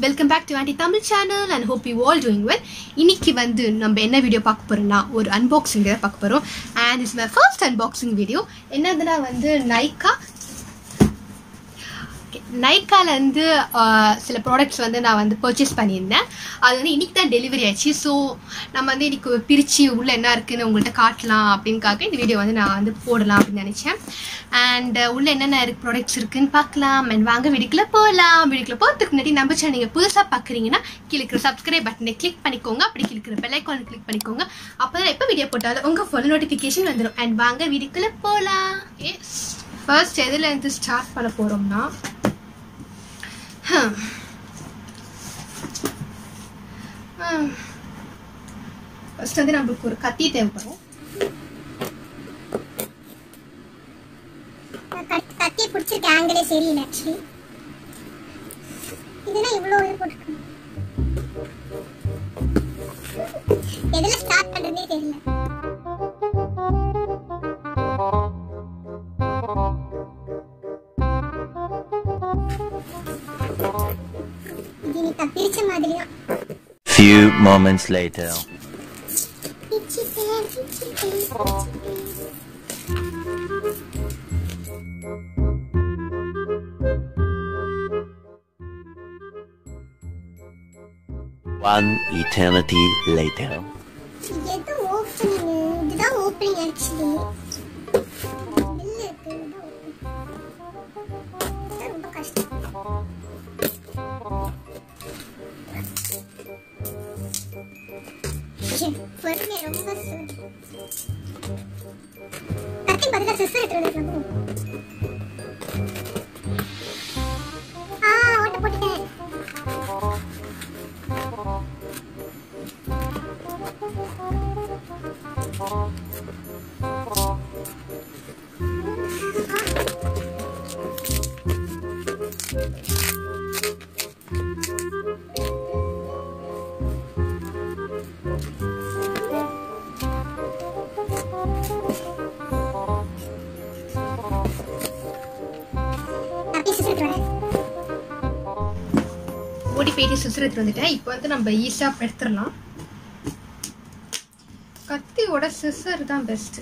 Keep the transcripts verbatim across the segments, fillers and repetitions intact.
welcome back to Vanity Tamil channel and hope you all doing well. இன்னைக்கு வந்து நம்ம என்ன வீடியோ பார்க்க போறோம்னா ஒரு unboxing வீடியோ பார்க்க போறோம் and this is my first unboxing video. என்னதுன்னா வந்து Nykaa Nykaa வந்து சில ப்ராடக்ட்ஸ் வந்து நான் வந்து பர்ச்சேஸ் பண்ணியிருந்தேன். அது வந்து இன்னைக்கு தான் டெலிவரி ஆச்சு. ஸோ நம்ம வந்து இன்னைக்கு பிரித்து உள்ள என்ன இருக்குன்னு உங்கள்கிட்ட காட்டலாம் அப்படின்னுக்காக இந்த வீடியோ வந்து நான் வந்து போடலாம் அப்படின்னு நினச்சேன். அண்ட் உள்ள என்னென்ன ப்ராடக்ட்ஸ் இருக்குன்னு பார்க்கலாம். அண்ட் வாங்க வீடியோக்குள்ள போகலாம். வீடியோக்குள்ள போகிறதுக்கு முன்னாடி நம்ம சேனல் நீங்கள் புதுசாக பார்க்குறீங்கன்னா கிளிக்கிற சப்ஸ்கிரைப் பட்டனை கிளிக் பண்ணிக்கோங்க. அப்படி கிளிக்கிற பெல் ஐக்கானை கிளிக் பண்ணிக்கோங்க. அப்போ தான் எப்போ வீடியோ போட்டாலும் உங்கள் ஃபோன் நோட்டிஃபிகேஷன் வந்துடும். அண்ட் வாங்க வீடியோக்குள்ள போகலாம். எஸ் ஃபர்ஸ்ட் எதில் இருந்து ஸ்டார்ட் பண்ண போகிறோம்னா ஃபர்ஸ்ட் வந்து நம்மளுக்கு ஒரு கத்தி தேவைப்படும். கத்தி பிடிச்சிருக்க ஆங்கிலே சரியில்லை. ஆக்சுவலி இதெல்லாம் இவ்வளோ இது போட்டுருக்கோம். எதில் ஸ்டார்ட் பண்ணுறதே தெரியல. Few moments later. One eternity later. இது ஓப்பனிங், இதுதான் ஓப்பனிங் ஆக்சுவலி. ரொம்ப கஷ்டம். பொறுமை ரொம்ப கத்தி பதிலாக சிஸ்டர் எடுத்துருக்கோம். ஆ ஓட்ட போட்டுட்டேன். ஓடி போயிட்டு சிசர் எடுத்து வந்துட்டேன். இப்போ வந்து நம்ம ஈஸியா எடுத்துடலாம். கத்தியோட சிசர் தான் பெஸ்ட்.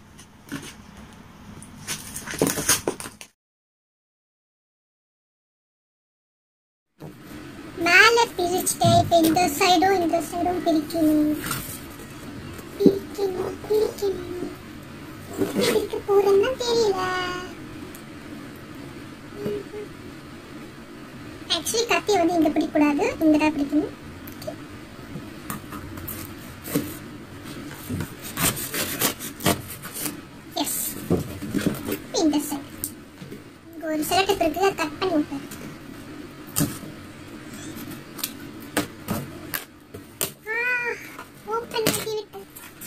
மேல பிரிச்சுட்டேன். இப்போ இந்த சைடும் இந்த சைடும் பிரிக்கணும். பிரிக்கணும் பிரிக்கணும் பிரிக்க போறேன்னா தெரியல. ஆக்சுவலி கத்தி வந்து இங்க பிடிக்கூடாது, இங்க தான் பிடிக்கணும். எஸ் இந்த சைடு இங்க ஒரு செலக்ட் இருக்கு, அதை கட் பண்ணி விட்டேன். ஓப்பன் ஆகி விட்டேன்.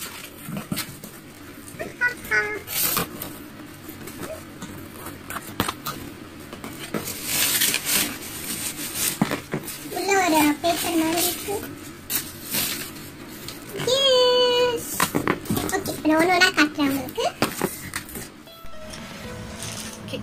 பேப்பர் மாதிரி இருக்கு. எஸ் ஓகே, இப்போ நான் ஒன்று ஒன்றா காட்டுறேன் உங்களுக்கு. ஓகே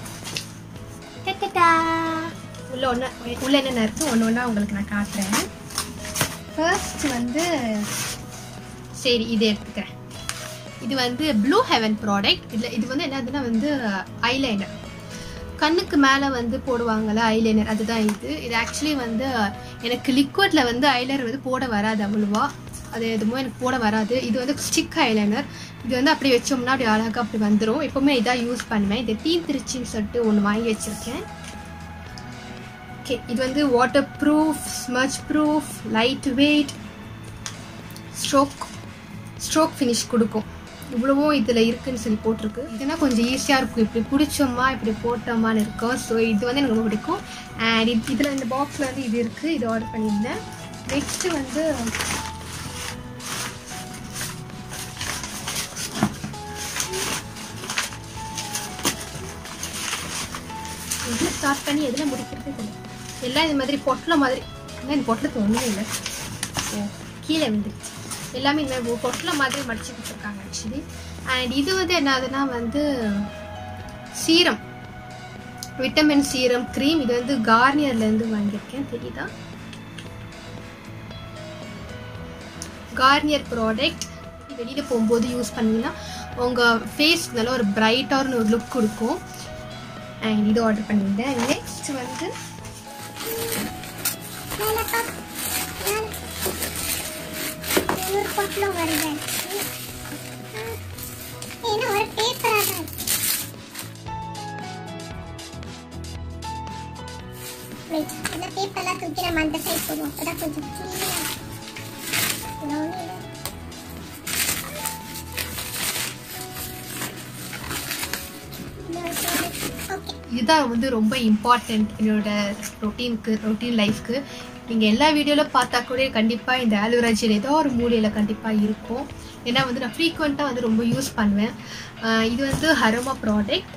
டட்டா உள்ள ஒன்று உள்ள என்னென்ன இருக்குது ஒன்று ஒன்றா உங்களுக்கு நான் காட்டுறேன். ஃபர்ஸ்ட் வந்து சரி இது எடுத்துக்கிறேன். இது வந்து ப்ளூ ஹெவன் ப்ராடக்ட். இதில் இது வந்து என்னதுன்னா வந்து ஐலைனர், கண்ணுக்கு மேலே வந்து போடுவாங்கள்ல ஐலைனர், அதுதான் இது. இது ஆக்சுவலி வந்து எனக்கு லிக்விடில் வந்து ஐலைனர் வந்து போட வராது அவ்வளோவா. அது எதுவும் எனக்கு போட வராது. இது வந்து ஸ்டிக் ஐலைனர். இது வந்து அப்படி வச்சோம்னா அப்படி அழகாக அப்படி வந்துடும். எப்போவுமே இதாக யூஸ் பண்ணுவேன். இது தீந்திருச்சின்னு சொல்லிட்டு ஒன்று வாங்கி வச்சுருக்கேன். ஓகே, இது வந்து water proof, smudge proof, light weight, stroke stroke finish கொடுக்கும். இவ்வளவும் இதில் இருக்குன்னு சொல்லி போட்டிருக்கு. இதுனா கொஞ்சம் ஈஸியாக இருக்கும். இப்படி பிடிச்சோமா இப்படி போட்டோமான்னு இருக்கும். ஸோ இது வந்து எனக்கு ரொம்ப பிடிக்கும். அண்ட் இது இதில் இந்த பாக்ஸில் வந்து இது இருக்குது. இது ஆர்டர் பண்ணியிருந்தேன். நெக்ஸ்ட்டு வந்து இது ஸ்டார்ட் பண்ணி எதில் முடிக்கிறது தெரியும். எல்லாம் இது மாதிரி பொட்டலை மாதிரி. ஆனால் இந்த பொட்டலுக்கு ஒன்றுமே இல்லை. ஓ கீழே வந்துடுச்சு. எல்லாமே இந்த மாதிரி பொட்டலை மாதிரி மடிச்சு கொடுத்துருக்காங்க ஆக்சுவலி. அண்ட் இது வந்து என்னதுன்னா வந்து சீரம், விட்டமின் சீரம் க்ரீம். இது வந்து கார்னியர்லேருந்து வாங்கியிருக்கேன், தெரியுதா? Garnier product. வெளியில் போகும்போது யூஸ் பண்ணிங்கன்னா உங்கள் ஃபேஸ்க்கு நல்ல ஒரு பிரைட்டான ஒரு லுக் கொடுக்கும். அண்ட் இது ஆர்டர் பண்ணியிருந்தேன். நெக்ஸ்ட் வந்து பேப்பர்லாம் தூக்கி நம்ம அந்த சைட் போடுவோம். அப்பதான் கொஞ்சம் இதுதான் வந்து ரொம்ப இம்பார்ட்டண்ட் என்னோட ரொட்டீனுக்கு, ரொட்டீன் லைஃப்க்கு. நீங்கள் எல்லா வீடியோவில் பார்த்தா கூட கண்டிப்பாக இந்த ஆலோவேரா ஜெல் ஏதோ ஒரு மூலையில் கண்டிப்பாக இருக்கும். ஏன்னா வந்து நான் ஃப்ரீக்வெண்ட்டாக வந்து ரொம்ப யூஸ் பண்ணுவேன். இது வந்து அரோமா ப்ராடக்ட்.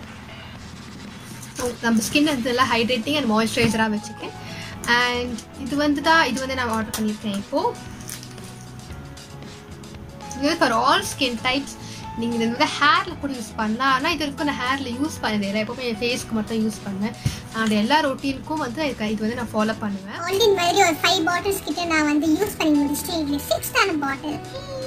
நம்ம ஸ்கின் வந்து நல்லா ஹைட்ரேட்டிங் அண்ட் மாய்ஸ்சரைசராக வச்சுக்கேன். அண்ட் இது வந்து தான் இது வந்து நான் ஆர்டர் பண்ணியிருக்கேன். இப்போது இது ஃபார் ஆல் ஸ்கின் டைப்ஸ். நீங்கள் இது வந்து ஹேரில் கூட யூஸ் பண்ணலாம். ஆனால் இது வரைக்கும் நான் ஹேரில் யூஸ் பண்ணதே இல்லை. எப்போவுமே என் ஃபேஸ்க்கு மட்டும் யூஸ் பண்ணேன். அண்ட் எல்லா ரொட்டீனுக்கும் வந்து இது வந்து நான் ஃபாலோ பண்ணுவேன். ஆல்ரெடி மாதிரி ஒரு ஃபைவ் பாட்டில்ஸ் கிட்ட நான் வந்து யூஸ் பண்ணி முடிச்சிட்டேன். இது சிக்ஸ்த்தான பாட்டில்.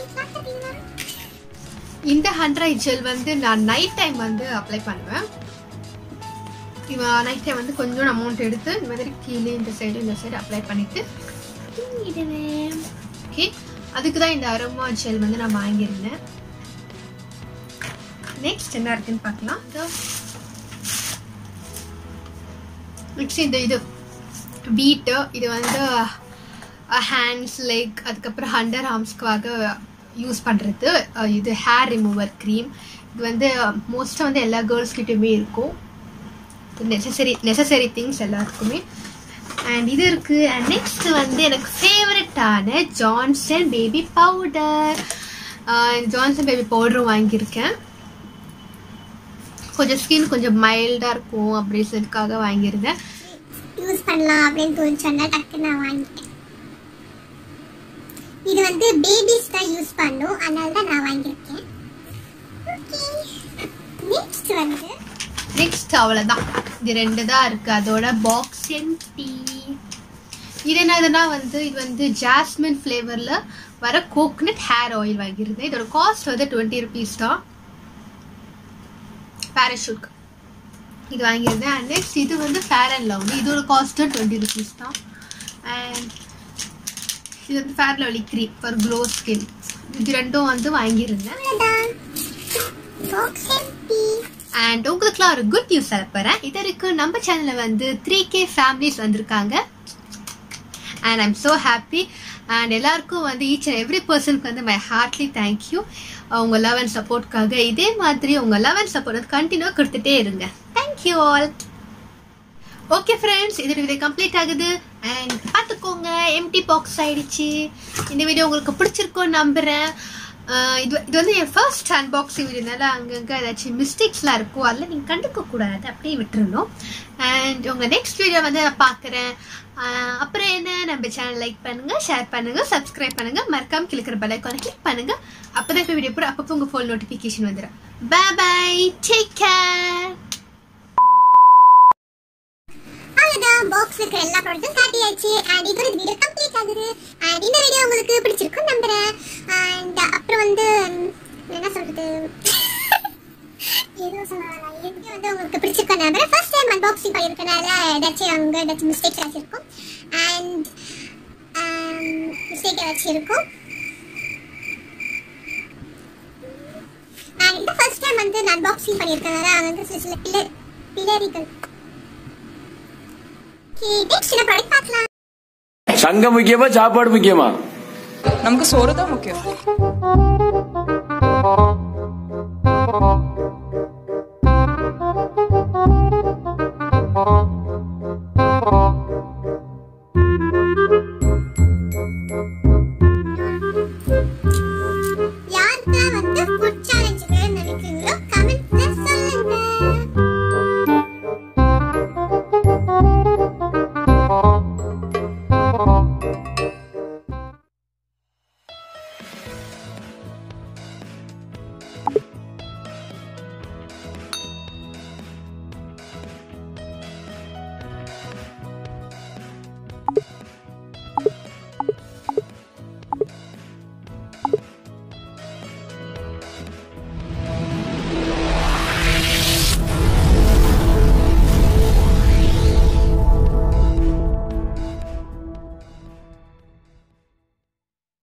இந்த ஹண்ட்ரட் ஜெல் வந்து நான் நைட் டைம் வந்து அப்ளை பண்ணுவேன். இவன் நைட் டைம் வந்து கொஞ்சம் அமௌண்ட் எடுத்து இந்த மாதிரி கீழே இந்த சைடு இந்த சைடு அப்ளை பண்ணிட்டு தூங்கிடுவேன். ஓகே, அதுக்கு தான் இந்த அரோமா ஜெல் வந்து நான் வாங்கியிருந்தேன். நெக்ஸ்ட் என்ன இருக்குன்னு பார்க்கலாம். நெக்ஸ்ட் இந்த இது பீட்டு. இது வந்து ஹேண்ட்ஸ், லெக், அதுக்கப்புறம் அண்டர் ஆர்ம்ஸ்க்காக யூஸ் பண்ணுறது. இது ஹேர் ரிமூவர் க்ரீம். இது வந்து மோஸ்ட்டாக வந்து எல்லா கேர்ள்ஸ்கிட்டையுமே இருக்கும். நெசசரி நெசசரி திங்ஸ் எல்லாருக்குமே. அண்ட் இது இருக்குது. அண்ட் நெக்ஸ்ட் வந்து எனக்கு ஃபேவரட்டான Johnson baby powder. Johnson baby பவுடரும் வாங்கியிருக்கேன். கொஞ்சம் ஸ்கின் கொஞ்சம் மைல்டாக இருக்கும் அப்படின்றதுக்காக வாங்கியிருந்தேன். யூஸ் பண்ணலாம் அப்படின்னு தோணுச்சோன்னா டக்கு நான் வாங்கிட்டேன். இது வந்து பேபிஸ் தான் யூஸ் பண்ணும், அதனால தான் நான் வாங்கியிருக்கேன். நெக்ஸ்ட் வந்து நெக்ஸ்ட் அவ்வளோதான். இது ரெண்டு தான் இருக்குது. அதோட பாக்ஸ் எம்டி. இது என்னதுன்னா வந்து இது வந்து ஜாஸ்மின் ஃப்ளேவரில் வர கோகனட் ஹேர் ஆயில் வாங்கியிருந்தேன். இதோட காஸ்ட் வந்து டுவெண்ட்டி ருபீஸ் தான். பேராஷூட் இது வாங்கியிருந்தேன். அண்ட் நெக்ஸ்ட் இது வந்து ஃபேர் அண்ட் லவ்லி. இதோட காஸ்ட்டு டுவெண்ட்டி ருபீஸ் தான். அண்ட் இது வந்து fair lovely cream for glow skin. இது ரெண்டும் வந்து வாங்கியிருந்தேன். அண்ட் உங்களுக்குலாம் ஒரு குட் நியூஸ் அனுப்புறேன். இது வரைக்கும் நம்ம சேனலில் வந்து த்ரீ கே ஃபேமிலிஸ் வந்திருக்காங்க. And I am so happy. And எல்லாருக்கும் வந்து ஈச் அண்ட் எவ்ரி பர்சனுக்கு வந்து மை ஹார்ட்லி தேங்க்யூ உங்கள் லவ் அண்ட் சப்போர்ட்காக. இதே மாதிரி உங்கள் லவ் அண்ட் சப்போர்ட் வந்து கண்டினியூவாக கொடுத்துட்டே இருங்க. Thank you all. ஓகே ஃப்ரெண்ட்ஸ், இதோட வீடியோ கம்ப்ளீட் ஆகுது. அண்ட் பார்த்துக்கோங்க, எம்டி பாக்ஸ் ஆயிடுச்சு. இந்த வீடியோ உங்களுக்கு பிடிச்சிருக்கோன்னு நம்புகிறேன். இது இது வந்து என் ஃபர்ஸ்ட் அன்பாக்சிங் வீடியோனால அங்கங்கே ஏதாச்சும் மிஸ்டேக்ஸ்லாம் இருக்கும். அதில் நீங்கள் கண்டுக்கக்கூடாது, அப்படியே விட்டுருணும். அண்ட் உங்கள் நெக்ஸ்ட் வீடியோ வந்து நான் பார்க்குறேன். அப்புறம் என்ன, நம்ம சேனல் லைக் பண்ணுங்கள், ஷேர் பண்ணுங்கள், சப்ஸ்கிரைப் பண்ணுங்கள், மறக்காம கிளிக்கிற பெல் ஐகானை கிளிக் பண்ணுங்கள். அப்போ தான் இப்போ வீடியோ போட அப்பப்போ உங்கள் ஃபோன் நோட்டிஃபிகேஷன் வந்துடும். Bye bye, take care. அவ்வளவுதான், பாக்ஸ்ல இருக்கிற எல்லா ப்ராடக்ட்டும் காட்டியாச்சு. அண்ட் இதோட வீடியோ கம்ப்ளீட் ஆகுது. அண்ட் இந்த வீடியோ உங்களுக்கு பிடிச்சிருக்கும் நம்புறேன். அண்ட் அப்புறம் வந்து என்ன சொல்றது, ஏதோ சொன்னாங்க. இந்த வீடியோ வந்து உங்களுக்கு பிடிச்சிருக்கும் நம்புறேன். ஃபர்ஸ்ட் டைம் அன்பாக்சிங் பண்ணியிருக்கனால ஏதாச்சும் அங்கே ஏதாச்சும் மிஸ்டேக் ஏதாச்சும் இருக்கும். அண்ட் மிஸ்டேக் ஏதாச்சும் இருக்கும். அண்ட் இந்த ஃபர்ஸ்ட் டைம் வந்து நான் அன்பாக்சிங் பண்ணியிருக்கனால அங்கே சில சில பிள்ளை பிள்ளரிகள் சங்கம் முக்கியமா சாப்பாடு முக்கியமா? நமக்கு சோறு தான் முக்கியம்.